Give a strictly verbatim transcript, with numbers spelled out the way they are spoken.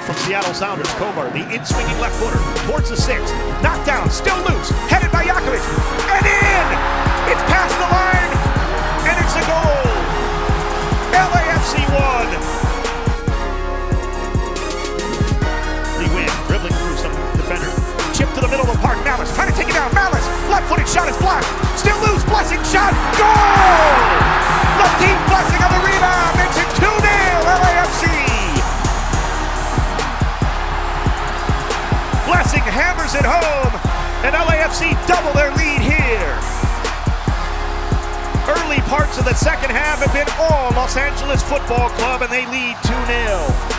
from Seattle Sounders. Kovar, the in-swinging left footer, towards the six. Knocked down, still loose, headed by Yakovic, and in! It's past the line, and it's a goal! L A F C won! Free win, dribbling through some defenders. Chip to the middle of the park, Malice trying to take it down. Malice, left-footed shot is blocked. Still loose, Blessing shot, goal! Latif Blessing on the rebound, makes it two nil L A F C! Blessing hammers it home, and L A F C double their lead here. Early parts of the second half have been all Los Angeles Football Club, and they lead two nil.